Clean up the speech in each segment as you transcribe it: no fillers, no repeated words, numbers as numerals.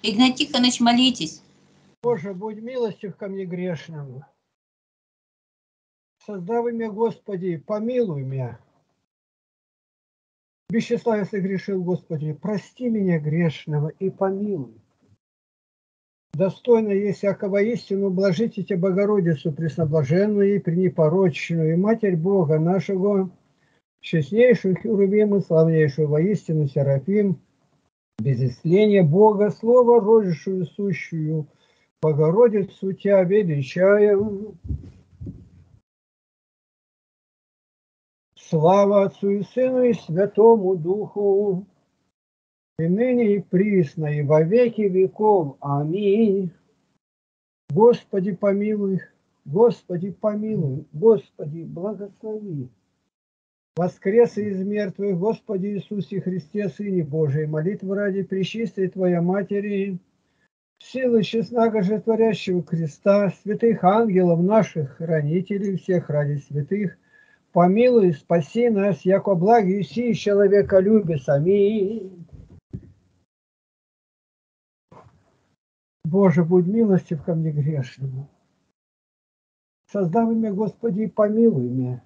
Игнатий Тихонович, молитесь. Боже, будь милостив ко мне грешному. Создав меня, Господи, помилуй меня. Без числа я согрешил, Господи, прости меня грешного и помилуй. Достойно есть всякого истину, блажите Тебя, Богородицу Пресноблаженную и пренепорочную, и Матерь Бога нашего, честнейшую Херувим и славнейшую воистину Серафим, без исцеления Бога, Слово рожившую сущую, Богородицу Тебя величаем. Слава Отцу и Сыну и Святому Духу, и ныне и присно, и во веки веков. Аминь. Господи, помилуй, Господи, помилуй, Господи, благослови. Воскрес из мертвых, Господи Иисусе Христе, Сыне Божий, молитвы ради пречистой Твоя Матери, силы честного животворящего креста, святых ангелов наших, хранителей всех ради святых, помилуй, спаси нас, яко благи сии человека любит. Аминь. Боже, будь милостив ко мне грешному. Создав меня, Господи, помилуй меня.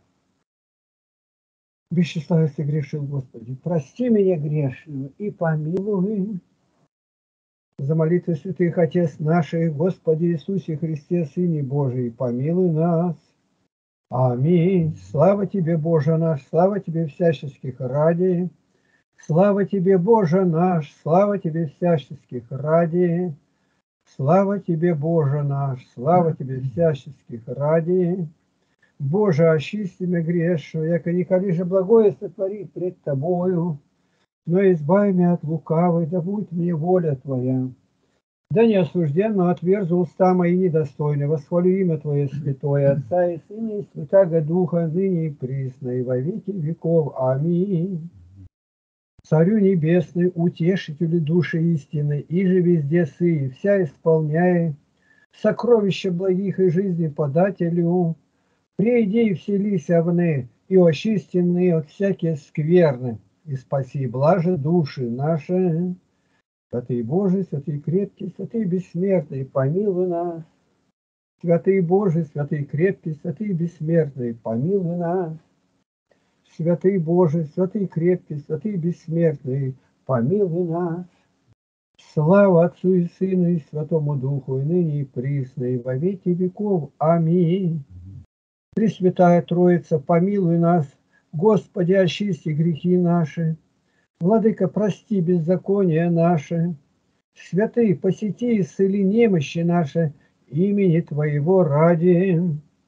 Без числа я согрешил, Господи, прости меня грешного и помилуй. За молитвы святых Отец наших, Господи Иисусе Христе, Сыне Божий, помилуй нас. Аминь. Слава Тебе, Боже наш, слава Тебе всяческих ради. Слава Тебе, Боже наш, слава Тебе всяческих ради. Слава Тебе, Боже наш, слава Тебе всяческих ради. Боже, очисти меня грешного, яко николи же благое сотворить пред Тобою, но избави меня от лукавой, да будет мне воля Твоя. Да не осужденно отверзу уста мои недостойны, восхвалю имя Твое святое, Отца и Сына и Святаго Духа, ныне и присно, и во веки веков. Аминь. Царю небесный, утешителю души истины, иже везде сы, вся исполняя сокровища благих и жизни подателю, приди и вселися вны, и очистенные от всякие скверны, и спаси блаже души наши. Святый Божий, святый крепкий, святый бессмертный, помилуй нас. Святый Божий, святый крепкий, святый бессмертный, помилуй нас. Святый Божий, святый крепкий, святый бессмертный, помилуй нас. Слава Отцу и Сыну и Святому Духу, и ныне и присно, и во веки веков. Аминь. Пресвятая Троица, помилуй нас. Господи, очисти грехи наши. Владыка, прости беззакония наши. Святый, посети и исцели немощи наши имени Твоего ради.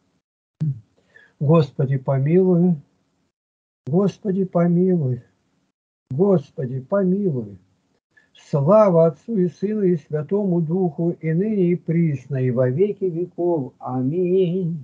Господи, помилуй. Господи, помилуй. Господи, помилуй. Слава Отцу и Сыну и Святому Духу, и ныне и присно, и во веки веков. Аминь.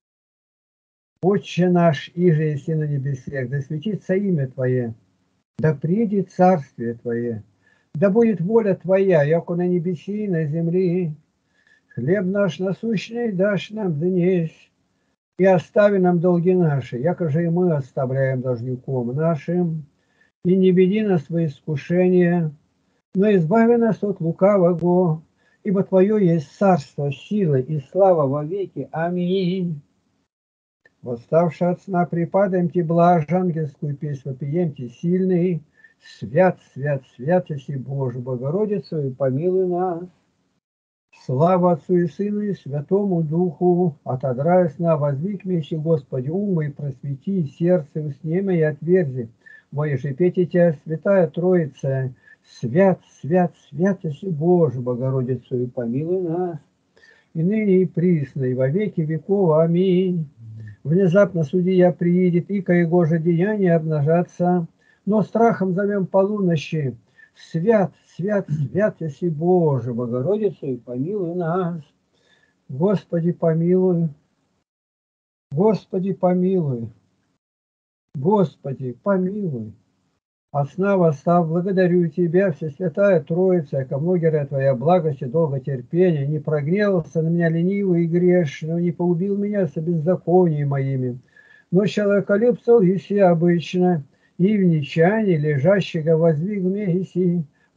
Отче наш, иже еси на небесех, да светится имя Твое, да придет царствие Твое, да будет воля Твоя, яко на небеси и на земли. Хлеб наш насущный дашь нам днесь, и остави нам долги наши, яко же и мы оставляем должником нашим, и не веди нас во искушение, но избави нас от лукавого, ибо Твое есть царство, сила и слава во веки. Аминь. Восставши от сна, припадаемте блажь, ангельскую песнь вопиемте сильный. Свят, свят, свят, еси Боже, Богородицу, и помилуй нас. Слава Отцу и Сыну и Святому Духу, отодрая сна, воздвигнеши, Господи, ум и просвети, сердце уснема и отверзи. Мои же пейте Тебя, Святая Троица, свят, свят, свят, еси Боже, Богородицу, и помилуй нас. И ныне и присно, и во веки веков. Аминь. Внезапно судья приедет, и ко его же деяния обнажаться, но страхом зовем полуночи. Свят, свят, свят, еси Боже, Богородицу, и помилуй нас. Господи, помилуй. Господи, помилуй. Господи, помилуй. От сна восстав, благодарю Тебя, Всесвятая Троица, ко многие Твоя благость и долготерпение, не прогневался на меня ленивый и грешный, не поубил меня со беззаконием моими, но человеколюбцев еси обычно, и в нечаянии лежащего воздвиг мне еси,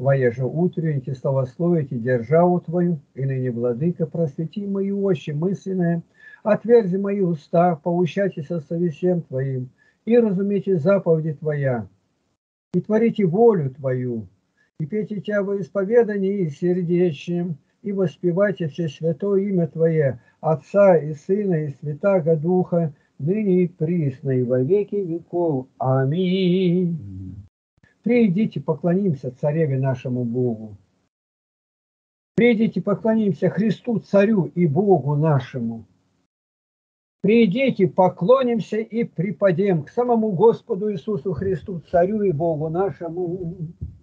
Твоя же утренники славословите державу Твою, и ныне, Владыка, просвети мои очи мысленные, отверзи мои уста, поучайтесь со совестием Твоим, и разумейте заповеди Твоя, и творите волю Твою, и пейте Тебя во исповедании сердечным, и воспевайте все святое имя Твое, Отца и Сына и Святаго Духа, ныне и присно, и во веки веков. Аминь. Придите, поклонимся Цареве нашему Богу. Придите, поклонимся Христу, Царю и Богу нашему. Придите, поклонимся и припадем к самому Господу Иисусу Христу, Царю и Богу нашему.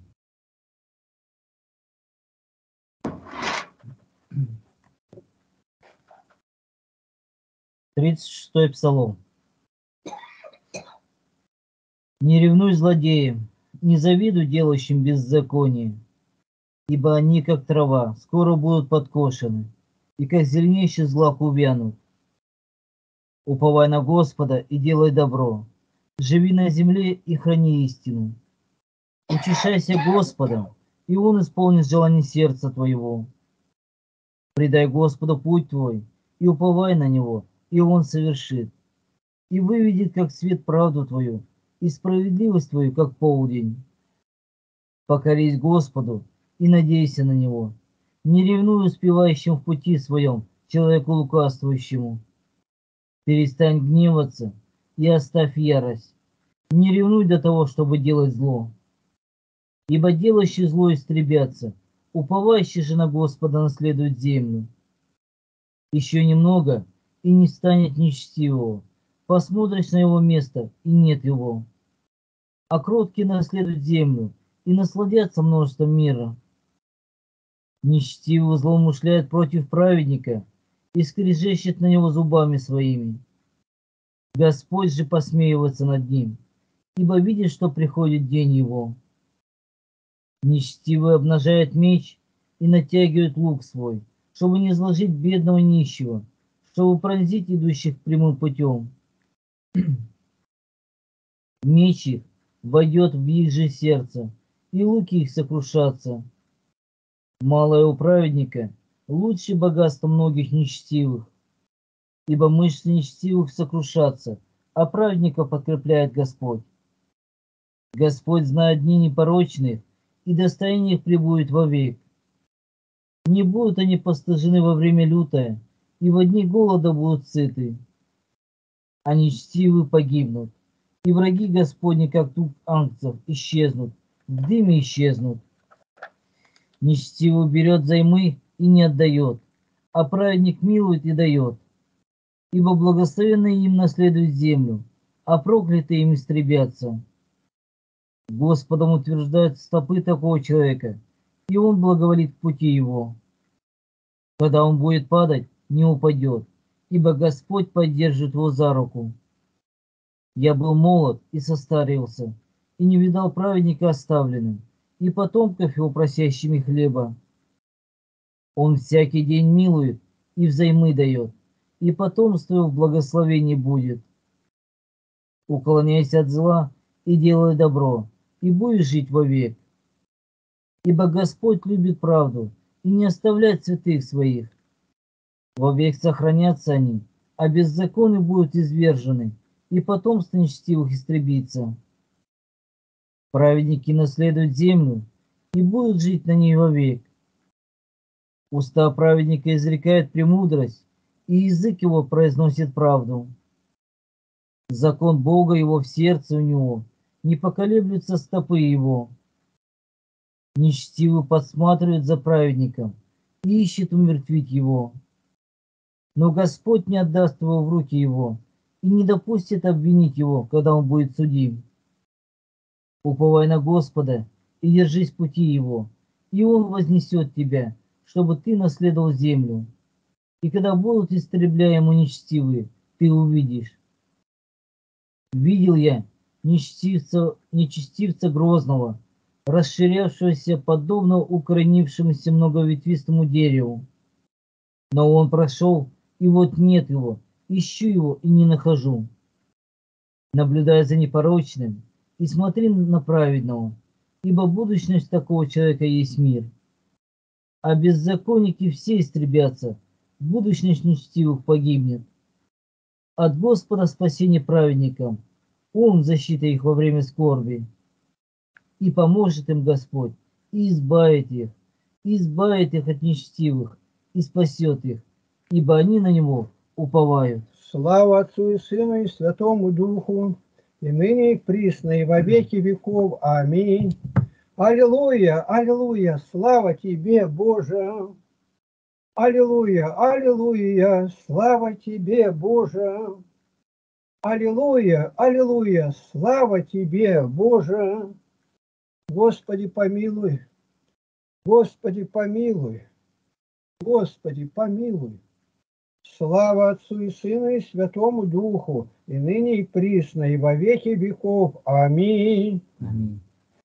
36-й псалом. Не ревнуй злодеям, не завидуй делающим беззаконие, ибо они, как трава, скоро будут подкошены, и как зеленейший злак увянут. Уповай на Господа и делай добро, живи на земле и храни истину. Утешайся Господом, и Он исполнит желание сердца твоего. Предай Господу путь твой, и уповай на Него, и Он совершит, и выведет, как свет, правду твою, и справедливость твою, как полдень. Покорись Господу и надейся на Него. Не ревнуй успевающим в пути своем, человеку лукавствующему. Перестань гневаться и оставь ярость. Не ревнуй до того, чтобы делать зло. Ибо делающие зло истребятся, уповающий же на Господа наследует землю. Еще немного, и не станет нечестивого. Посмотришь на его место, и нет его. А кроткие наследуют землю, и насладятся множеством мира. Нечестивый злоумышляет против праведника, и скрежещет на него зубами своими. Господь же посмеивается над ним, ибо видит, что приходит день его. Нечестивый обнажает меч и натягивает лук свой, чтобы не изложить бедного нищего, чтобы пронзить идущих прямым путем. Меч их войдет в их же сердце, и луки их сокрушатся. Малое у праведника лучше богатства многих нечестивых, ибо мышцы нечестивых сокрушатся, а праведников подкрепляет Господь. Господь знает дни непорочных, и достояние их пребудет вовек. Не будут они постыжены во время лютое, и во дни голода будут сыты. А нечестивые погибнут, и враги Господни, как туп ангцев, исчезнут, в дыме исчезнут. Нечестивый берет займы и не отдает, а праведник милует и дает. Ибо благословенные им наследуют землю, а проклятые им истребятся. Господом утверждают стопы такого человека, и он благоволит к пути его. Когда он будет падать, не упадет, ибо Господь поддержит его за руку. Я был молод и состарился, и не видал праведника оставленным, и потомков его просящими хлеба. Он всякий день милует и взаймы дает, и потомство его в благословении будет. Уклоняйся от зла и делай добро, и будешь жить вовек. Ибо Господь любит правду и не оставляет святых своих. Вовек сохранятся они, а беззаконные будут извержены, и потомство нечестивых истребится. Праведники наследуют землю и будут жить на ней вовек. Уста праведника изрекают премудрость, и язык его произносит правду. Закон Бога его в сердце у него, не поколеблются стопы его. Нечестивый подсматривает за праведником и ищет умертвить его. Но Господь не отдаст его в руки его и не допустит обвинить его, когда он будет судим. Уповай на Господа и держись пути его, и он вознесет тебя, чтобы ты наследовал землю. И когда будут истребляемы нечестивые, ты увидишь. Видел я нечестивца грозного, расширявшегося подобно укоренившемуся многоветвистому дереву. Но он прошел, и вот нет его, ищу его и не нахожу. Наблюдай за непорочным и смотри на праведного, ибо будущность такого человека есть мир. А беззаконники все истребятся, будущность нечестивых погибнет. От Господа спасение праведникам, Он защита их во время скорби. И поможет им Господь, и избавит их от нечестивых, и спасет их, ибо они на Него уповают. Слава Отцу и Сыну и Святому Духу, и ныне и присно, и во веки веков. Аминь. Аллилуйя, аллилуйя, слава Тебе, Боже. Аллилуйя, аллилуйя, слава Тебе, Боже. Аллилуйя, аллилуйя, слава Тебе, Боже. Господи, помилуй, Господи, помилуй, Господи, помилуй. Слава Отцу и Сыну и Святому Духу, и ныне и присно, и во веки веков. Аминь. Аминь.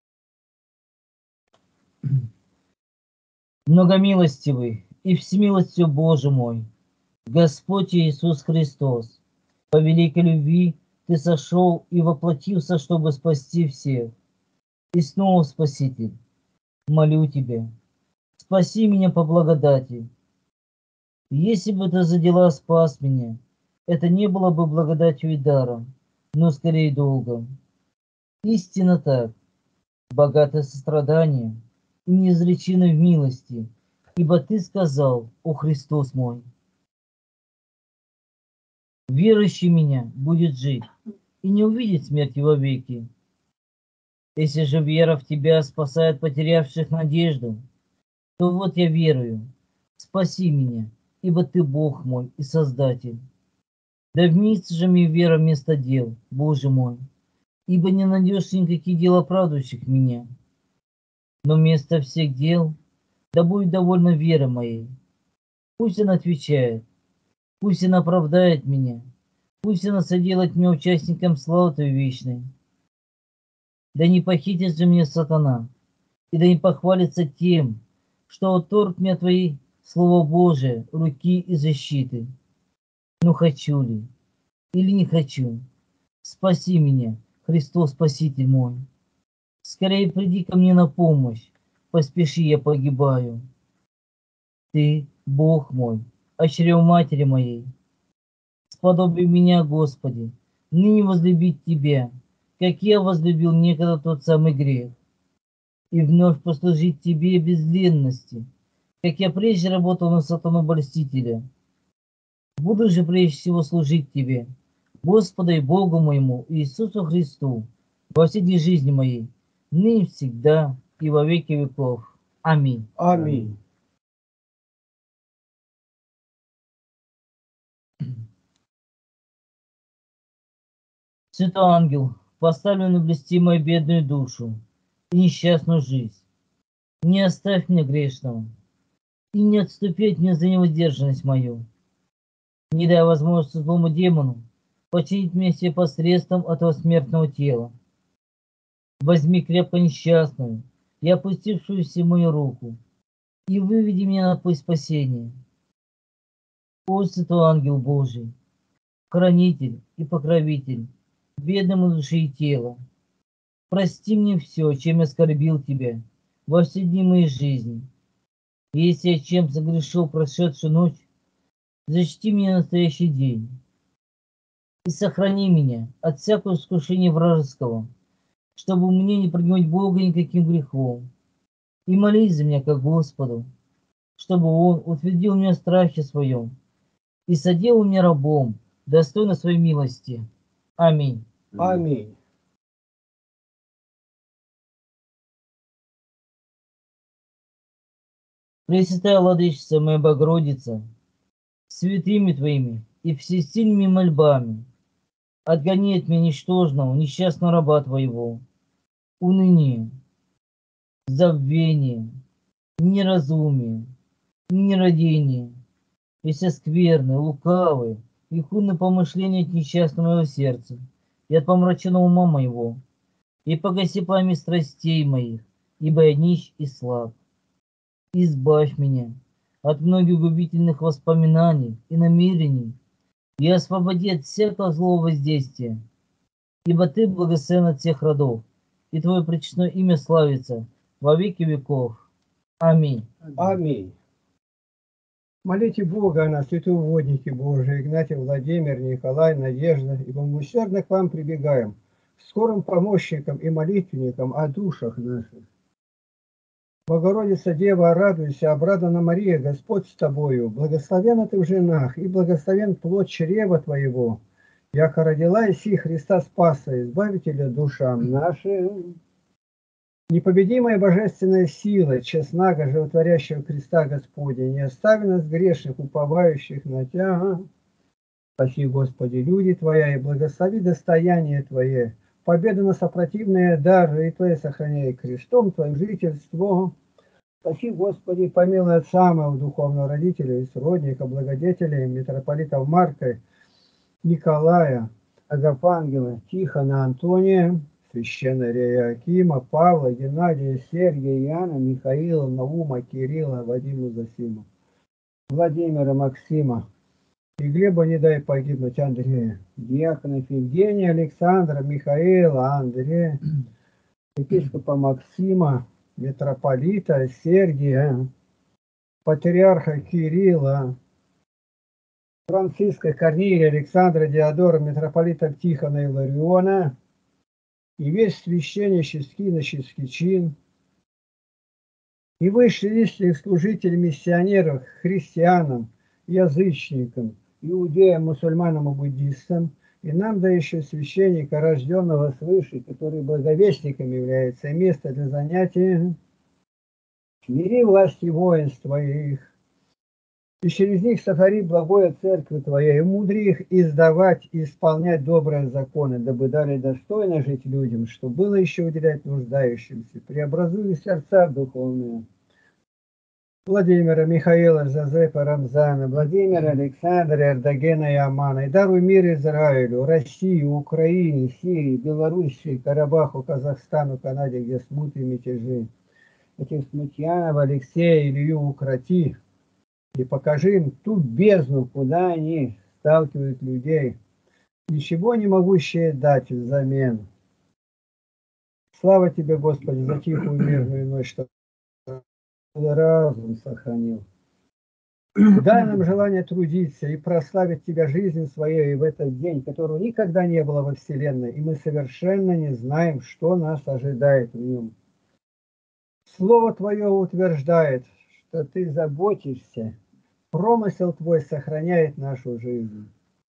Многомилостивый и всемилостью Боже мой, Господь Иисус Христос, по великой любви Ты сошел и воплотился, чтобы спасти всех. И снова, Спаситель, молю Тебя, спаси меня по благодати. Если бы Ты за дела спас меня, это не было бы благодатью и даром, но скорее долгом. Истинно так, богатое сострадание и неизречено в милости, ибо Ты сказал, о Христос мой, верующий меня будет жить и не увидит смерти вовеки. Если же вера в Тебя спасает потерявших надежду, то вот я верую, спаси меня, ибо Ты Бог мой и Создатель. Да вместе же мне вера вместо дел, Боже мой, ибо не найдешь никаких дел оправдывающих меня. Но вместо всех дел да будет довольна вера моей. Пусть она отвечает, пусть она оправдает меня, пусть она соделает меня участником славы Твоей вечной. Да не похитит же меня сатана, и да не похвалится тем, что отторг мне Твои Слово Божие, руки и защиты. Но хочу ли, или не хочу, спаси меня, Христос Спаситель мой. Скорее приди ко мне на помощь, поспеши, я погибаю. Ты, Бог мой, о чреве матери моей, сподоби меня, Господи, ныне возлюбить Тебя, как я возлюбил некогда тот самый грех, и вновь послужить Тебе без ленности, как я прежде работал на сатану-обольстителя. Буду же прежде всего служить Тебе, Господу и Богу моему, Иисусу Христу, во все дни жизни моей, ныне всегда и во веки веков. Аминь. Аминь. Святой ангел, поставленный блести мою бедную душу и несчастную жизнь, не оставь меня грешного и не отступи от меня за невоздержанность мою. Не дай возможности злому демону починить меня себе посредством этого смертного тела. Возьми крепко несчастную и опустившуюся мою руку и выведи меня на путь спасения. О, святой ангел Божий, хранитель и покровитель бедному души и тела, прости мне все, чем я оскорбил Тебя во все дни моей жизни. Если я чем согрешил прошедшую ночь, защити меня на настоящий день и сохрани меня от всякого искушения вражеского, чтобы мне не прогнать Бога никаким грехом. И молись за меня как Господу, чтобы Он утвердил меня в страхе своем и соделал меня рабом, достойно своей милости. Аминь. Аминь. Пресвятая Владычица моя Богородица, святыми Твоими и всесильными мольбами, отгони от меня ничтожного, несчастного раба Твоего, уныние, забвение, неразумие, нерадение, и все скверные, лукавые и худные помышления от несчастного моего сердца и от помраченного ума моего, и погаси пламя страстей моих, ибо я нищ и слаб. Избавь меня от многих губительных воспоминаний и намерений, и освободи от всякого злого воздействия, ибо Ты благословен от всех родов, и Твое пречестное имя славится во веки веков. Аминь. Аминь. Молите Бога о нас, святые угодники Божии, Игнатий, Владимир, Николай, Надежда, ибо мы усердно к вам прибегаем, скорым помощникам и молитвенникам о душах наших. Богородица Дева, радуйся, обрадована Мария, Господь с тобою, благословенна ты в женах, и благословен плод чрева твоего, яко родила иси Христа Спаса, избавителя душам нашим. Непобедимая божественная сила, честнаго животворящего креста Господня, не остави нас грешных, уповающих на Тя. Спаси, Господи, люди Твоя, и благослови достояние Твое, победа на сопротивные дары, и Твое сохраняй крестом Твоим жительство. Спаси, Господи, помилуй отца моего, духовного родителя и сродника, благодетеля, митрополитов Марка, Николая, Агафангела, Тихона, Антония, священноря Акима, Павла, Геннадия, Сергия, Иоанна, Михаила, Наума, Кирилла, Вадима, Зосима, Владимира, Максима, и Глеба не дай погибнуть, Андрея, диаконов Евгения, Александра, Михаила, Андрея, епископа Максима, митрополита Сергия, патриарха Кирилла, Франциска, Корнилия, Александра, Диодора, митрополитов Тихона и Лариона, и весь священнический чин, и вышестоящих служителей миссионеров, христианам, язычникам, иудеям, мусульманам и буддистам, и нам, да еще священника, рожденного свыше, который благовестником является, место для занятия, смири власти воинства их, и через них сотвори благое церкви Твоей, и мудри их издавать и исполнять добрые законы, дабы дали достойно жить людям, что было еще уделять нуждающимся, преобразуя сердца духовные. Владимира, Михаила, Жозефа, Рамзана, Владимира, Александра, Эрдогена и Амана, и даруй мир Израилю, России, Украине, Сирии, Белоруссии, Карабаху, Казахстану, Канаде, где смуты и мятежи. Этих смутьянов, Алексея, Илью укроти, и покажи им ту бездну, куда они сталкивают людей, ничего не могущие дать взамен. Слава Тебе, Господи, за тихую мирную ночь, что разум сохранил. Дай нам желание трудиться и прославить Тебя жизнью своей в этот день, которого никогда не было во Вселенной, и мы совершенно не знаем, что нас ожидает в нем. Слово Твое утверждает, что Ты заботишься, промысел Твой сохраняет нашу жизнь.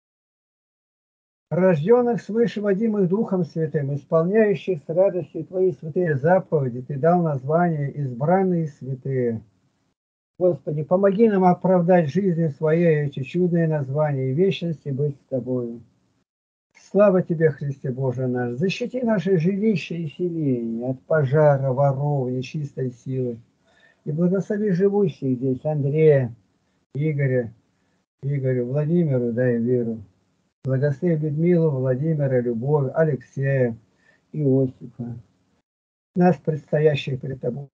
Рожденных свыше, водимых Духом Святым, исполняющих с радостью Твои святые заповеди, Ты дал название избранные святые. Господи, помоги нам оправдать жизнью своей эти чудные названия и вечности быть с Тобою. Слава Тебе, Христе Боже наш! Защити наши жилища и селения от пожара, воров, нечистой силы. И благослови живущих здесь Андрея, Игорю, Владимиру дай веру. Благослови Людмилу, Владимира, Любовь, Алексея, Иосифа. Нас, предстоящих пред Тобой.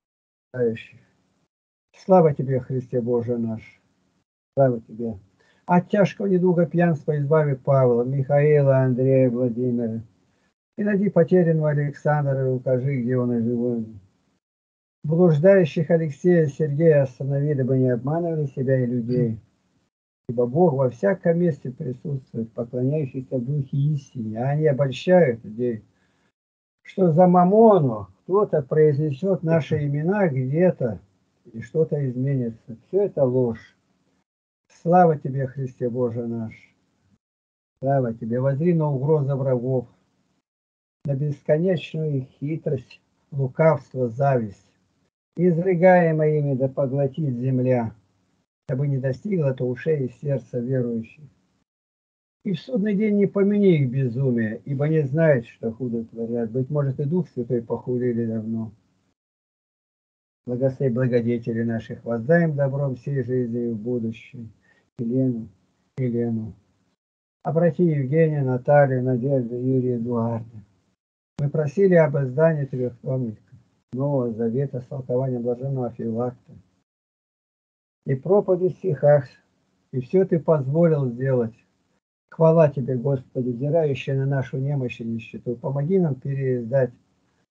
Слава Тебе, Христе Боже наш! Слава Тебе! От тяжкого недуга пьянства избави Павла, Михаила, Андрея, Владимира. И найди потерянного Александра и укажи, где он и живой. Блуждающих Алексея, Сергея останови, дабы не обманывали себя и людей. Ибо Бог во всяком месте присутствует, поклоняющийся в духе истине, а они обольщают людей, что за мамону кто-то произнесет наши имена где-то, и что-то изменится. Все это ложь. Слава Тебе, Христе Боже наш! Слава Тебе! Возри на угрозы врагов, на бесконечную хитрость, лукавство, зависть. Изрыгаемое ими да поглотит земля, дабы не достигло то ушей и сердца верующих. И в судный день не помяни их безумие, ибо не знают, что худо творят. Быть может, и Дух Святой похулили давно. Благослови благодетели наших, воздаем добром всей жизни и в будущем. Елену. Обрати Евгения, Наталью, Надежду, Юрия, Эдуарда. Мы просили об издании 3 томников Нового Завета с толкованием блаженного Феофилакта и проповеди в стихах, и все Ты позволил сделать. Хвала Тебе, Господи, взирающая на нашу немощь и нищету. Помоги нам переиздать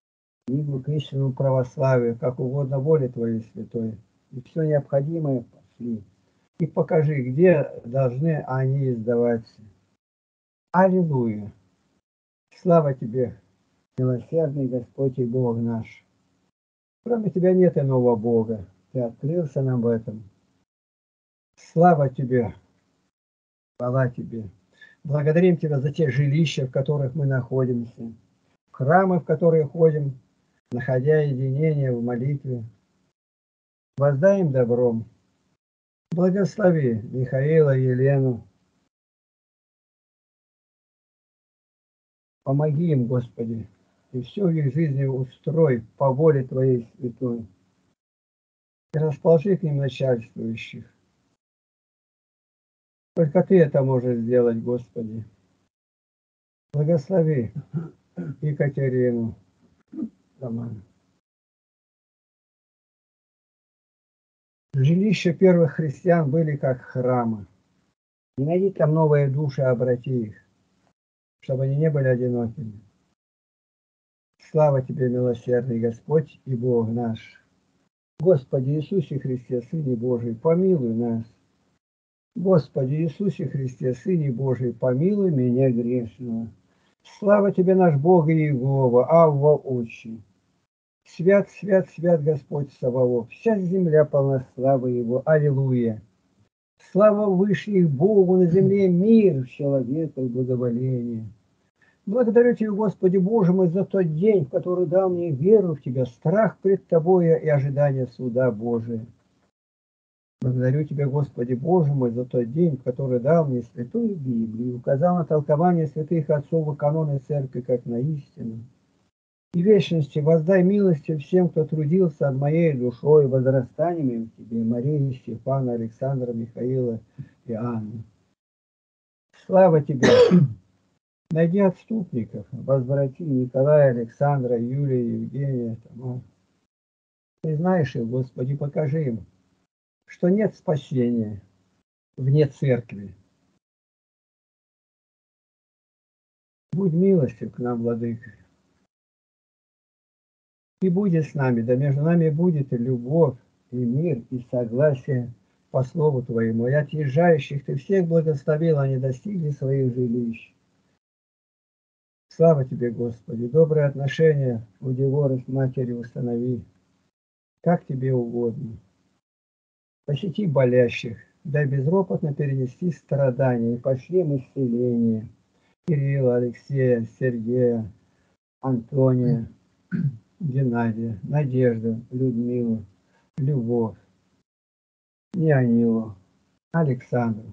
книгу к истинному православию, как угодно воле Твоей святой. И все необходимое пошли. И покажи, где должны они издаваться. Аллилуйя! Слава Тебе, милосердный Господь и Бог наш! Кроме Тебя нет иного Бога. Ты открылся нам в этом. Слава Тебе! Хвала Тебе! Благодарим Тебя за те жилища, в которых мы находимся, храмы, в которые ходим, находя единение в молитве. Воздай им добром. Благослови Михаила и Елену. Помоги им, Господи, и все в их жизни устрой по воле Твоей святой. И расположи к ним начальствующих. Только Ты это можешь сделать, Господи. Благослови Екатерину, Роман. Жилища первых христиан были как храмы. Не найди там новые души, обрати их, чтобы они не были одинокими. Слава Тебе, милосердный Господь и Бог наш. Господи Иисусе Христе, Сыне Божий, помилуй нас. Господи Иисусе Христе, Сыне Божий, помилуй меня грешного. Слава Тебе, наш Бог и Иегова, Авва Отче. Свят, свят, свят Господь Саваоф, вся земля полна славы Его. Аллилуйя. Слава Вышних Богу, на земле мир, человека и благоволение. Благодарю Тебя, Господи Боже мой, за тот день, в который дал мне веру в Тебя, страх пред Тобою и ожидание суда Божия. Благодарю Тебя, Господи Боже мой, за тот день, в который дал мне Святую Библию, указал на толкование святых отцов и каноны Церкви, как на истину. И вечности воздай милости всем, кто трудился над моей душой, возрастаниями в Тебе, Марии, Стефана, Александра, Михаила и Анны. Слава Тебе! Найди отступников, возврати Николая, Александра, Юлия, Евгения, Тамара. Ты знаешь их, Господи, покажи им, что нет спасения вне церкви. Будь милостив к нам, Владыка. И будет с нами, да между нами будет и любовь, и мир, и согласие по слову Твоему. И отъезжающих Ты всех благословил, они достигли своих жилищ. Слава Тебе, Господи, добрые отношения у Девора с матерью установи, как Тебе угодно. Посети болящих, дай безропотно перенести страдания и пошли им исцеление. Кирилла, Алексея, Сергея, Антония, Геннадия, Надежду, Людмилу, Любовь, Неонилу, Александру.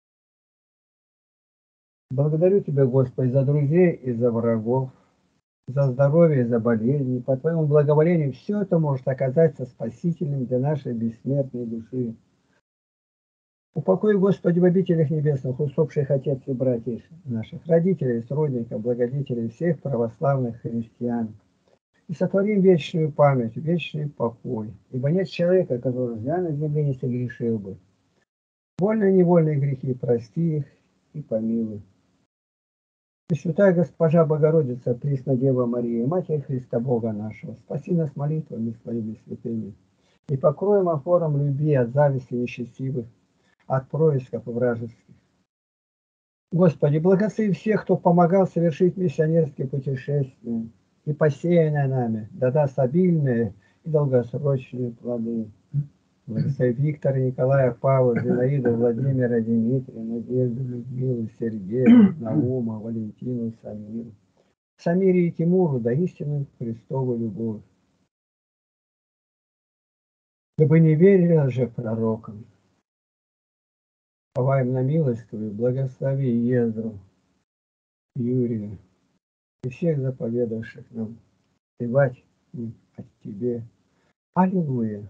Благодарю Тебя, Господи, за друзей и за врагов, за здоровье и за болезни. По Твоему благоволению все это может оказаться спасительным для нашей бессмертной души. Упокой, Господи, в обителях небесных усопших отец и братьев наших, родителей, сродников, благодетелей всех православных христиан. И сотворим вечную память, вечный покой. Ибо нет человека, который зря на земле не согрешил бы. Вольные и невольные грехи прости их и помилуй. Пресвятая Госпожа Богородица, Пресна Дева Мария, Матерь Христа Бога нашего, спаси нас молитвами Своими святыми и покрой опором любви от зависти несчастливых, от происков вражеских. Господи, благослови всех, кто помогал совершить миссионерские путешествия, и посеянное нами да даст обильные и долгосрочные плоды. Благослови Виктора, Николая, Павла, Зинаиду, Владимира, Дмитрия, Надежду, Людмилу, Сергея, Наума, Валентину, Самиру. Самире и Тимуру да истинную Христову любовь. Дабы не верили же пророкам. Поваем на милость Твою, благослови Ездру, Юрия и всех заповедавших нам певать от Тебе. Аллилуйя!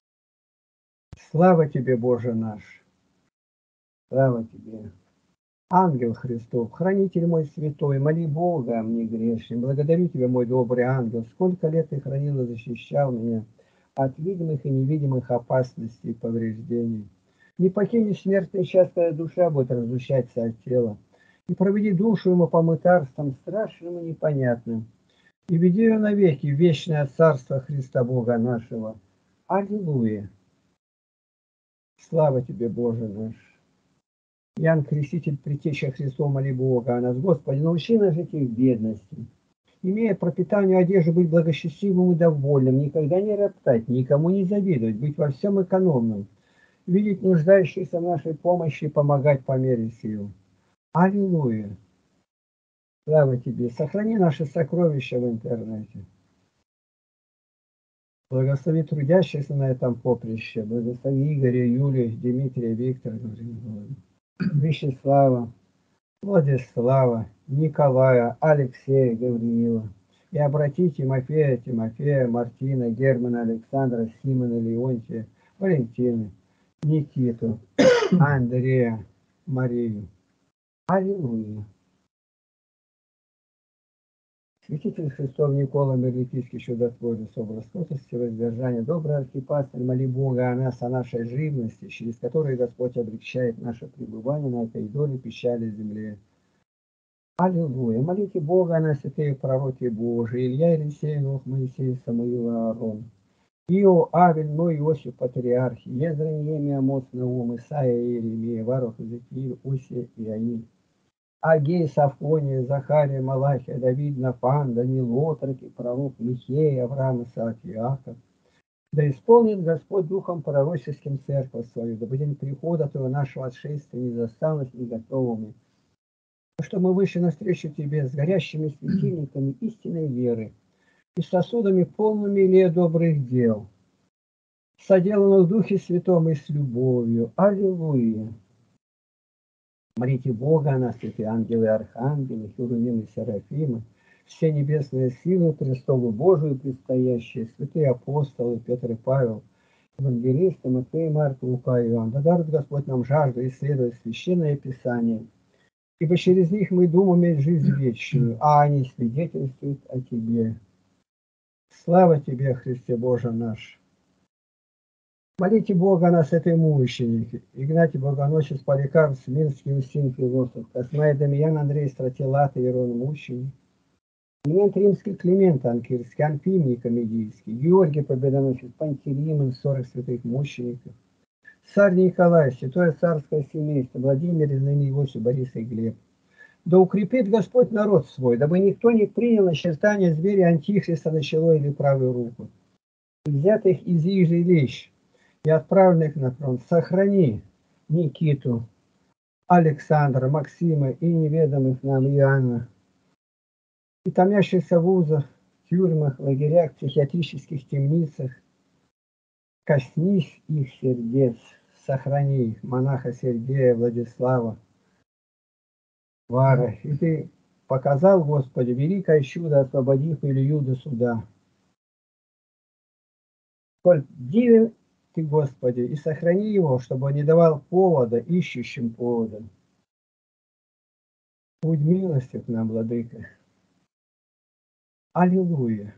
Слава Тебе, Боже наш! Слава Тебе! Ангел Христов, хранитель мой святой, моли Бога мне грешным. Благодарю Тебя, мой добрый ангел, сколько лет Ты хранил и защищал меня от видимых и невидимых опасностей и повреждений. Не покинь смертный час, когда душа будет разлучаться от тела. И проведи душу ему по мытарствам страшным и непонятным. и веди ее навеки в вечное Царство Христа Бога нашего. Аллилуйя! Слава Тебе, Боже наш! Иоанн Креститель, Предтеча Христов, моли Бога о нас. Господи, научи нас жить в бедности, имея пропитание одежды, быть благочестивым и довольным, никогда не роптать, никому не завидовать, быть во всем экономным, видеть нуждающихся в нашей помощи и помогать по мере сил. Аллилуйя! Слава Тебе! Сохрани наши сокровища в интернете. Благослови трудящихся на этом поприще. Благослови Игоря, Юлию, Дмитрия, Виктора, Вячеслава, Владислава, Николая, Алексея, Гавриила. И обрати Тимофея, Мартина, Германа, Александра, Симона, Леонтия, Валентины, Никиту, Андрея, Марию. Аллилуйя! Святитель Христов Никола Мерликийский чудотворец, образ кротости, воздержания, добрый архипастырь, моли Бога о нас, о нашей живности, через которую Господь облегчает наше пребывание на этой доле печали земле. Аллилуйя! Молите Бога о нас, святые пророки Божии, Илья, Елисей, Нох, Моисей, Самуил, Аарон, Ио, Авель, Ной, Иосиф, Патриарх, Езра, Неемия, Амос, Наум, Исаия, Иеремия, Варух, Иезекииль, Осия, Иоанн, Агей, Сафония, Захария, Малахия, Давид, Нафан, Даниил, Отроки, пророк Михей, Авраам, Исаак, Иаков. Да исполнит Господь духом пророческим церковь свою, да будет прихода твоего нашего отшествия не застанут не готовыми. Что мы вышли навстречу Тебе с горящими светильниками истинной веры и сосудами полными илея добрых дел, соделанных в Духе Святом и с любовью. Аллилуйя! Молите Бога о нас, святые ангелы и архангелы, херувимы и серафимы, все небесные силы, престолу Божию предстоящие, святые апостолы Петр и Павел, евангелисты Матфей, Марк, Лука и Иоанн. Да дарует Господь нам жажду исследовать Священное Писание, ибо через них мы думаем иметь жизнь вечную, а они свидетельствуют о Тебе. Слава Тебе, Христе Боже наш! Молите Бога о нас, этой мученики. Игнатий Богоносец, Поликарп, Смирский, Устин, Философ, Космай, Дамиян, Андрей, Стратилат, Иерон, Мученик, Климент Римский, Климент Анкирский, Анфимий Комедийский, Георгий Победоносец, Пантелеймон, 40 святых мучеников, царь Николай, святое царское семейство, Владимир, Изнаиль, Иосиф, Борис и Глеб. Да укрепит Господь народ свой, дабы никто не принял начертания зверя Антихриста на чело или правую руку, взятых из их жилищ и отправленных на фронт. Сохрани Никиту, Александра, Максима и неведомых нам Иоанна, и томящихся в вузах, тюрьмах, лагерях, психиатрических темницах. Коснись их сердец, сохрани их, монаха Сергея, Владислава, Вара. И Ты показал, Господи, великое чудо, освободив Илью до суда. Коль дивен Ты, Господи, и сохрани его, чтобы он не давал повода ищущим повода. Будь милостив к нам, Владыка. Аллилуйя!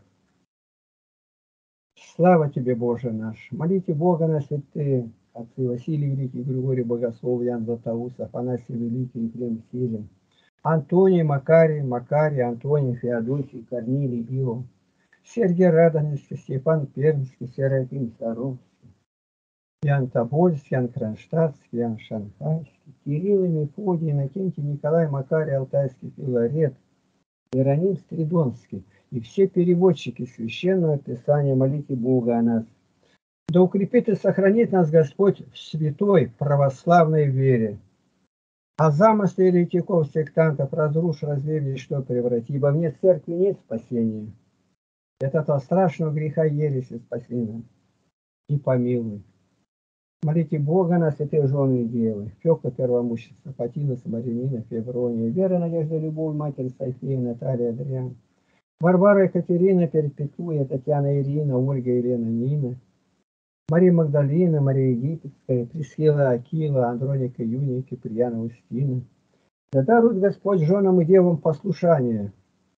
Слава Тебе, Боже наш! Молите Бога на святые отцы Василий Великий, Григорий Богослов, Ян Златоуст, Афанасий Великий, Ефрем Сирин, Антоний, Макарий, Антоний, Феодосий, Корнилий, Иов, Сергий Радонежский, Степан Пермский, Серафим Саровский, Ян Тобольский, Ян Кронштадтский, Ян Шанхайский, Кирилл и Мефодий, Иннокентий, Николай, Макарий, Алтайский, Филарет, Иероним Стридонский и все переводчики Священного Писания, молите Бога о нас. Да укрепит и сохранит нас Господь в святой православной вере. А замыслы еретиков, сектантов разрушь, развей, что преврати, ибо вне церкви нет спасения. От этого страшного греха ереси спаси нас и помилуй. Молите Бога на святые жены и девы, Фёкла Первомученица, Фатина, Самарянина, Феврония, Вера, Надежда, Любовь, Матерь София, Наталья, Адриан, Варвара, Екатерина, Перпетуя, Татьяна, Ирина, Ольга, Елена, Нина, Мария Магдалина, Мария Египетская, Присхила, Акила, Андроника, Юния, Киприяна, Устина. Да дарует Господь женам и девам послушание,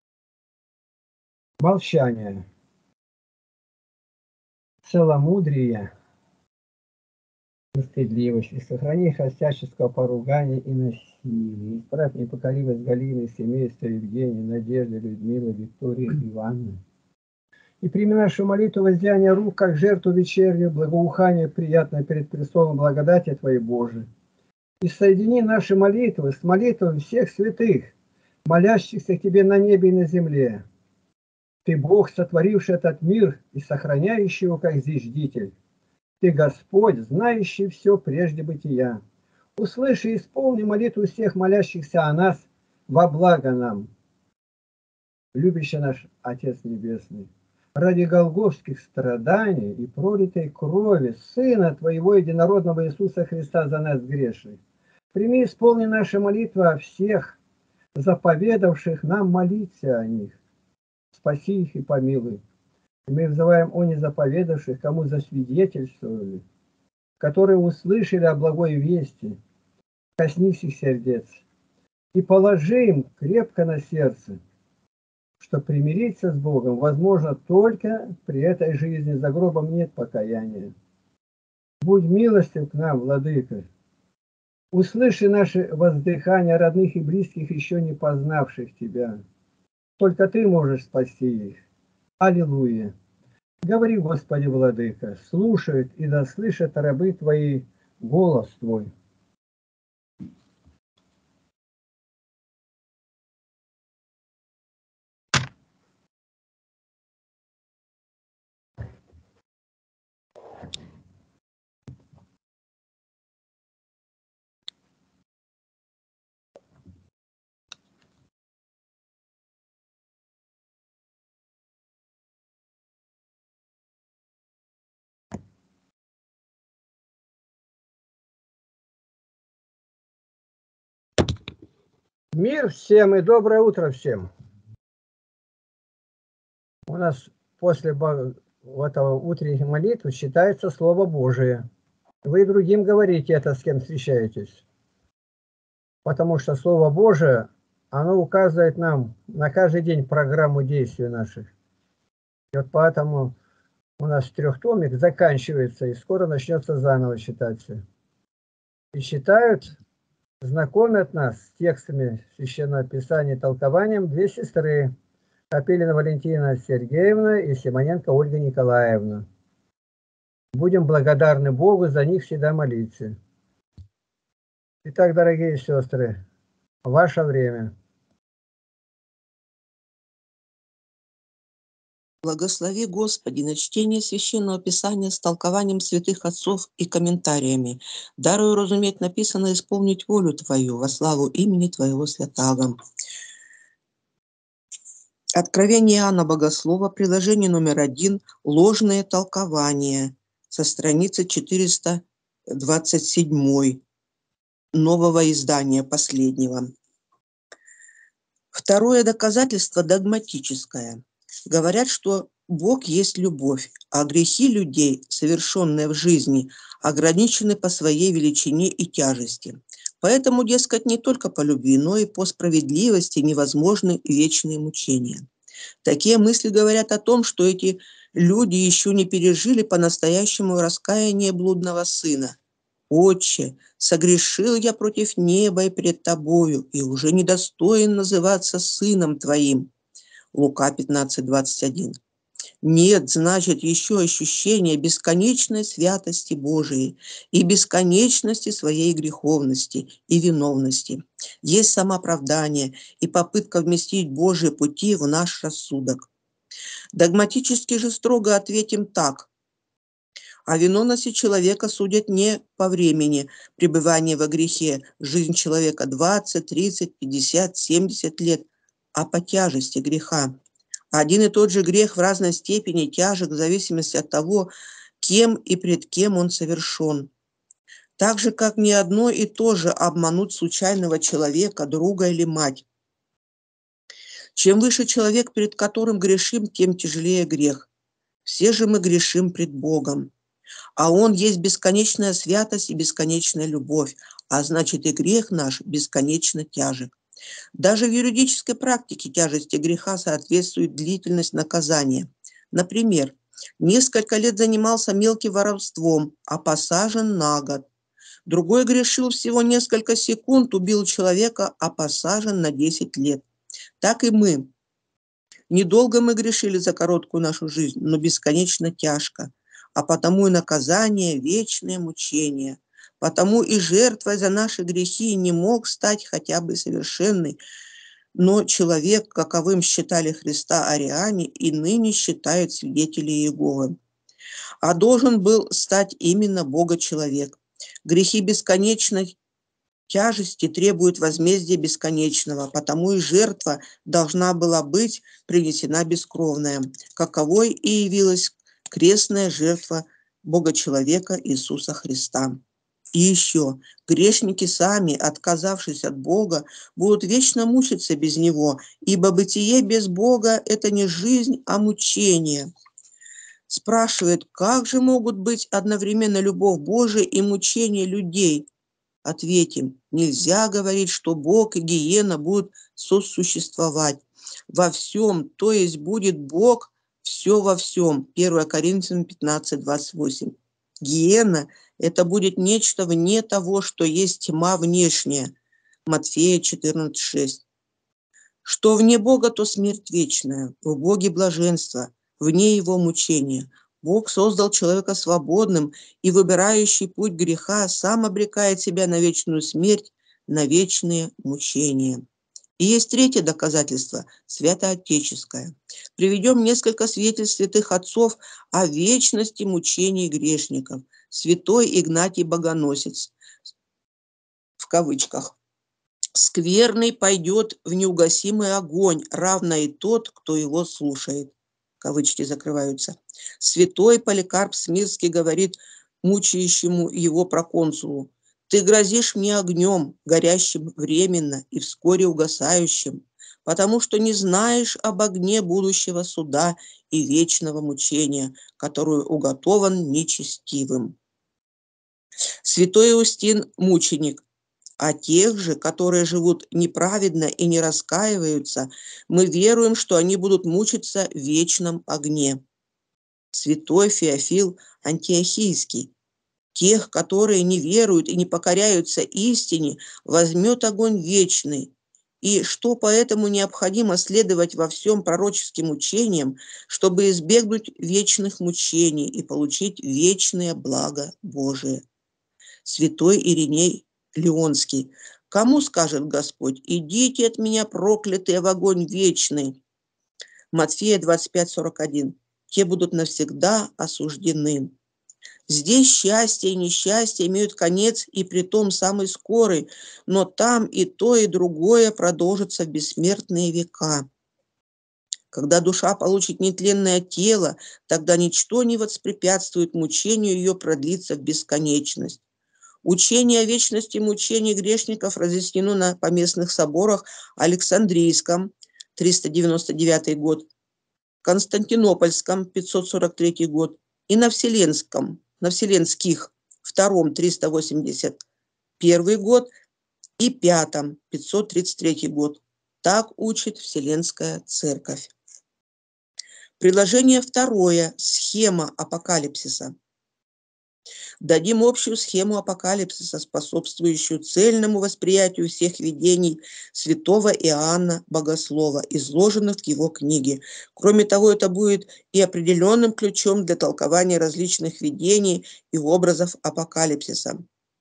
молчание, целомудрие стыдливости, сохрани их от всяческого поругания и насилия. Исправь непокоривость Галины, семейства Евгения, Надежды, Людмилы, Виктории, Ивановны. И прими нашу молитву воздеяния рук, как жертву вечернюю, благоухание приятное перед престолом благодати Твоей Божией. И соедини наши молитвы с молитвами всех святых, молящихся к Тебе на небе и на земле. Ты Бог, сотворивший этот мир и сохраняющий его, как зиждитель. Ты Господь, знающий все прежде бытия. Услыши и исполни молитву всех молящихся о нас во благо нам. Любящий наш Отец Небесный, ради голгофских страданий и пролитой крови Сына Твоего единородного Иисуса Христа за нас грешных, прими и исполни наши молитвы о всех, заповедавших нам молиться о них. Спаси их и помилуй. И мы взываем о незаповедавших, кому засвидетельствовали, которые услышали о благой вести, коснись их сердец, и положи им крепко на сердце, что примириться с Богом возможно только при этой жизни, за гробом нет покаяния. Будь милостив к нам, Владыка. Услыши наши воздыхания родных и близких, еще не познавших Тебя. Только Ты можешь спасти их. Аллилуйя. Говори, Господи, Владыка, слушают и да слышат рабы Твои голос Твой. Мир всем и доброе утро всем. У нас после этого утренней молитвы читается Слово Божие. Вы другим говорите это, с кем встречаетесь. Потому что Слово Божие, оно указывает нам на каждый день программу действий наших. И вот поэтому у нас трехтомик заканчивается, и скоро начнется заново читаться. И читают, знакомят нас с текстами Священного Писания и толкованием две сестры, Капелина Валентина Сергеевна и Симоненко Ольга Николаевна. Будем благодарны Богу, за них всегда молиться. Итак, дорогие сестры, ваше время. Благослови, Господи, на чтение Священного Писания с толкованием святых отцов и комментариями. Даруй разуметь написанное, исполнить волю Твою во славу имени Твоего святаго. Откровение Иоанна Богослова, приложение номер 1, ложное толкование, со страницы 427 нового издания, последнего. Второе доказательство догматическое. Говорят, что Бог есть любовь, а грехи людей, совершенные в жизни, ограничены по своей величине и тяжести. Поэтому, дескать, не только по любви, но и по справедливости невозможны вечные мучения. Такие мысли говорят о том, что эти люди еще не пережили по-настоящему раскаяние блудного сына. «Отче, согрешил я против неба и пред Тобою, и уже недостоин называться сыном Твоим». Лука 15:21. Нет, значит, еще ощущение бесконечной святости Божией и бесконечности своей греховности и виновности. Есть самооправдание и попытка вместить Божьи пути в наш рассудок. Догматически же строго ответим так. О виновности человека судят не по времени пребывания во грехе, жизнь человека 20, 30, 50, 70 лет, а по тяжести греха. Один и тот же грех в разной степени тяжек в зависимости от того, кем и пред кем он совершен. Так же, как не одно и то же обмануть случайного человека, друга или мать. Чем выше человек, перед которым грешим, тем тяжелее грех. Все же мы грешим пред Богом. А Он есть бесконечная святость и бесконечная любовь, а значит и грех наш бесконечно тяжек. Даже в юридической практике тяжести греха соответствует длительность наказания. Например, несколько лет занимался мелким воровством, а посажен на год. Другой грешил всего несколько секунд, убил человека, а посажен на 10 лет. Так и мы. Недолго мы грешили за короткую нашу жизнь, но бесконечно тяжко. А потому и наказание – вечное мучение. Потому и жертвой за наши грехи не мог стать хотя бы совершенный, но человек, каковым считали Христа ариане, и ныне считают свидетели Иеговы. А должен был стать именно Бога-человек. Грехи бесконечной тяжести требуют возмездия бесконечного, потому и жертва должна была быть принесена бескровная, каковой и явилась крестная жертва Бога-человека Иисуса Христа. И еще, грешники сами, отказавшись от Бога, будут вечно мучиться без Него, ибо бытие без Бога – это не жизнь, а мучение. Спрашивает, как же могут быть одновременно любовь Божия и мучение людей? Ответим, нельзя говорить, что Бог и гиена будут сосуществовать. Во всем, то есть будет Бог, все во всем. 1 Коринфянам 15:28. Гиена – это будет нечто вне того, что есть тьма внешняя. Матфея 14:6. Что вне Бога, то смерть вечная, в Боге блаженство, вне Его мучения. Бог создал человека свободным, и выбирающий путь греха сам обрекает себя на вечную смерть, на вечные мучения. И есть третье доказательство – святоотеческое. Приведем несколько свидетельств святых отцов о вечности мучений грешников. Святой Игнатий Богоносец, в кавычках. «Скверный пойдет в неугасимый огонь, равно и тот, кто его слушает». Кавычки закрываются. Святой Поликарп Смирский говорит мучающему его проконсулу: «Ты грозишь мне огнем, горящим временно и вскоре угасающим, потому что не знаешь об огне будущего суда и вечного мучения, который уготован нечестивым». Святой Иустин мученик. А тех же, которые живут неправедно и не раскаиваются, мы веруем, что они будут мучиться в вечном огне. Святой Феофил Антиохийский. Тех, которые не веруют и не покоряются истине, возьмет огонь вечный. И что поэтому необходимо следовать во всем пророческим учениям, чтобы избегнуть вечных мучений и получить вечное благо Божие. Святой Ириней Леонский. Кому скажет Господь: идите от меня, проклятые, в огонь вечный? Матфея 25:41. Те будут навсегда осуждены. Здесь счастье и несчастье имеют конец, и притом самый скорый, но там и то, и другое продолжится в бессмертные века. Когда душа получит нетленное тело, тогда ничто не воспрепятствует мучению ее продлиться в бесконечность. Учение о вечности мучений грешников разъяснено на поместных соборах Александрийском, 399 год, Константинопольском, 543 год, и на Вселенских, 2-м, 381 год, и 5-м, 533 год. Так учит Вселенская Церковь. Приложение 2. Схема апокалипсиса. Дадим общую схему апокалипсиса, способствующую цельному восприятию всех видений святого Иоанна Богослова, изложенных в его книге. Кроме того, это будет и определенным ключом для толкования различных видений и образов апокалипсиса.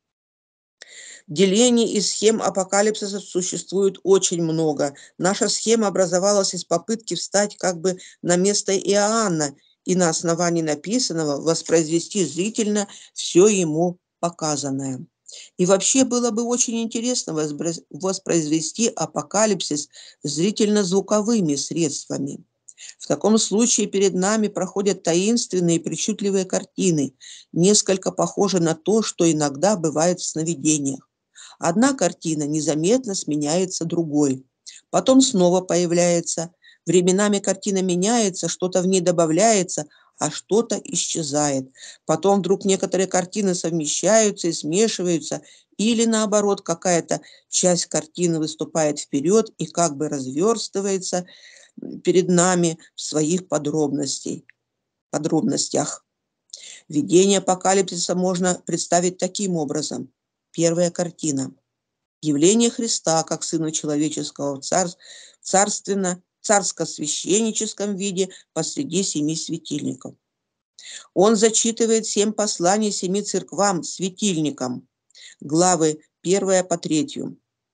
Делений и схем апокалипсиса существует очень много. Наша схема образовалась из попытки встать как бы на место Иоанна и на основании написанного воспроизвести зрительно все ему показанное. И вообще было бы очень интересно воспроизвести апокалипсис зрительно-звуковыми средствами. В таком случае перед нами проходят таинственные и причудливые картины, несколько похожие на то, что иногда бывает в сновидениях. Одна картина незаметно сменяется другой, потом снова появляется. Временами картина меняется, что-то в ней добавляется, а что-то исчезает. Потом вдруг некоторые картины совмещаются и смешиваются, или наоборот, какая-то часть картины выступает вперед и как бы разверстывается перед нами в своих подробностях. Видение апокалипсиса можно представить таким образом. Первая картина. Явление Христа как Сына Человеческого в царско-священническом виде посреди 7 светильников. Он зачитывает 7 посланий 7 церквам, светильникам, главы 1 по 3.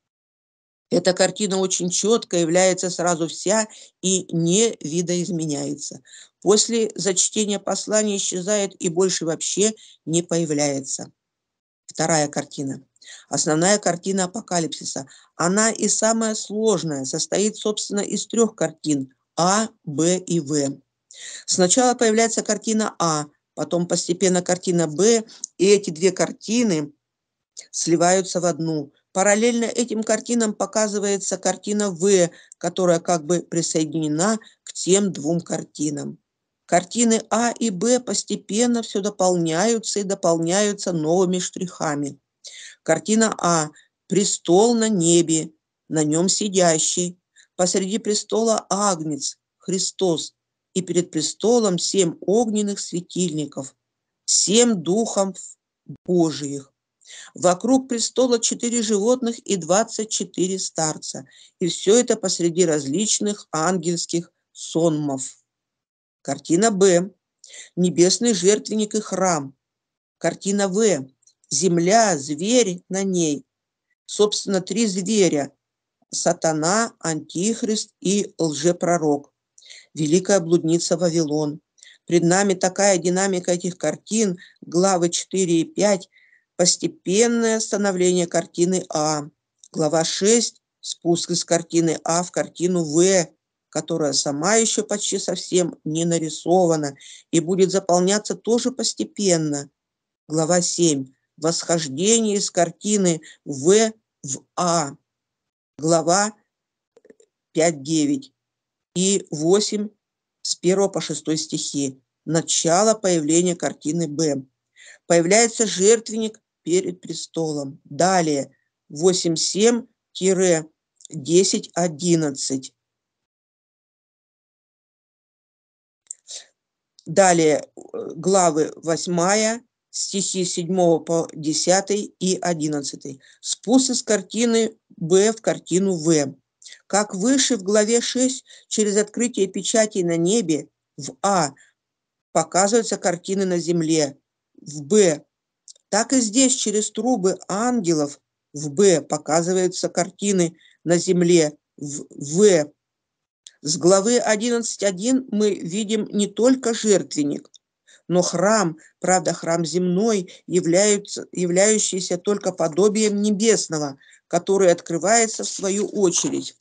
Эта картина очень четко является сразу вся и не видоизменяется. После зачтения послания исчезает и больше вообще не появляется. Вторая картина. Основная картина апокалипсиса. Она и самая сложная, состоит, собственно, из 3 картин А, Б и В. Сначала появляется картина А, потом постепенно картина Б, и эти 2 картины сливаются в одну. Параллельно этим картинам показывается картина В, которая как бы присоединена к тем 2 картинам. Картины А и Б постепенно все дополняются и дополняются новыми штрихами. Картина А – престол на небе, на нем сидящий, посреди престола Агнец, Христос, и перед престолом 7 огненных светильников, 7 духов Божиих. Вокруг престола 4 животных и 24 старца, и все это посреди различных ангельских сонмов. Картина Б – небесный жертвенник и храм. Картина В – земля, зверь на ней. Собственно, 3 зверя – сатана, антихрист и лжепророк. Великая блудница Вавилон. Пред нами такая динамика этих картин, главы 4 и 5, постепенное становление картины А. Глава 6 – спуск из картины А в картину В, которая сама еще почти совсем не нарисована и будет заполняться тоже постепенно. Глава 7 – восхождение из картины В в А. Глава 5-9 и 8 с 1 по 6 стихи. Начало появления картины Б. Появляется жертвенник перед престолом. Далее 8:7-10:11. Далее главы 8, стихи 7 по 10 и 11. Спуск из картины Б в картину В. Как выше в главе 6 через открытие печатей на небе в А показываются картины на земле в Б, так и здесь через трубы ангелов в Б показываются картины на земле в В. С главы 11:1 мы видим не только жертвенник, но храм, правда, храм земной, являющийся только подобием небесного, который открывается в свою очередь.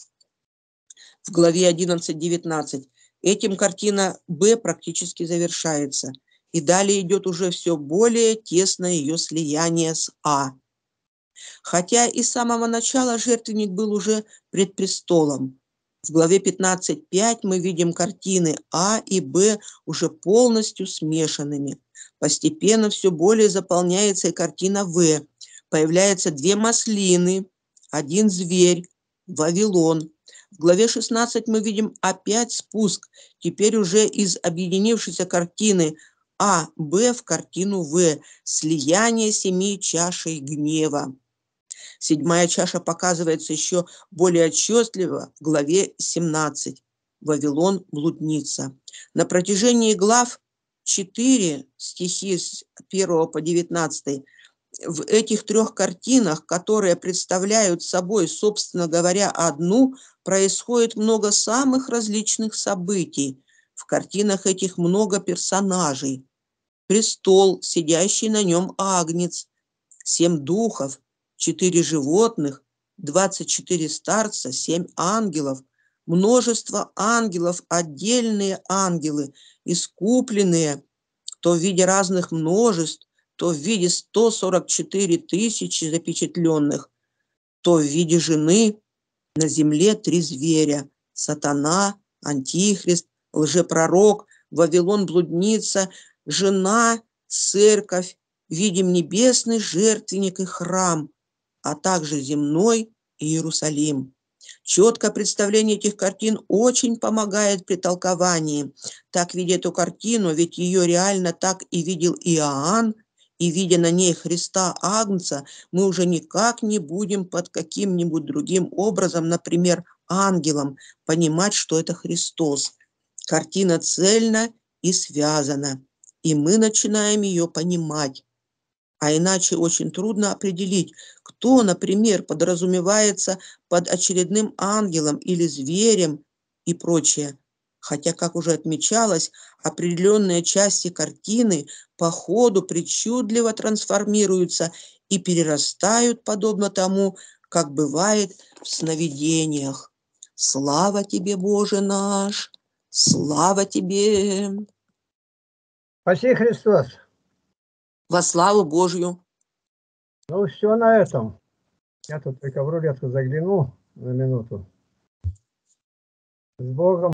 В главе 11-19 этим картина Б практически завершается. И далее идет уже все более тесное ее слияние с А. Хотя и с самого начала жертвенник был уже пред престолом. В главе 15:5 мы видим картины А и Б уже полностью смешанными. Постепенно все более заполняется и картина В. Появляются 2 маслины, 1 зверь, Вавилон. В главе 16 мы видим опять спуск, теперь уже из объединившейся картины А, Б в картину В, слияние 7 чашей гнева. 7-я чаша показывается еще более отчетливо в главе 17. Вавилон – блудница. На протяжении глав 4, стихи с 1 по 19, в этих 3 картинах, которые представляют собой, собственно говоря, одну, происходит много самых различных событий. В картинах этих много персонажей. Престол, сидящий на нем Агнец, 7 духов, 4 животных, 24 старца, 7 ангелов, множество ангелов, отдельные ангелы, искупленные, то в виде разных множеств, то в виде 144 тысячи запечатленных, то в виде жены, на земле 3 зверя, сатана, антихрист, лжепророк, Вавилон, блудница, жена, церковь, видим небесный жертвенник и храм, а также земной Иерусалим. Четкое представление этих картин очень помогает при толковании. Так видя эту картину, ведь ее реально так и видел Иоанн, и видя на ней Христа Агнца, мы уже никак не будем под каким-нибудь другим образом, например, ангелом, понимать, что это Христос. Картина цельна и связана, и мы начинаем ее понимать. А иначе очень трудно определить, кто, например, подразумевается под очередным ангелом или зверем и прочее. Хотя, как уже отмечалось, определенные части картины по ходу причудливо трансформируются и перерастают, подобно тому, как бывает в сновидениях. Слава тебе, Боже наш! Слава тебе! Спаси Христос. Во славу Божью! Ну, все на этом. Я тут только в рулетку заглянул на минуту. С Богом.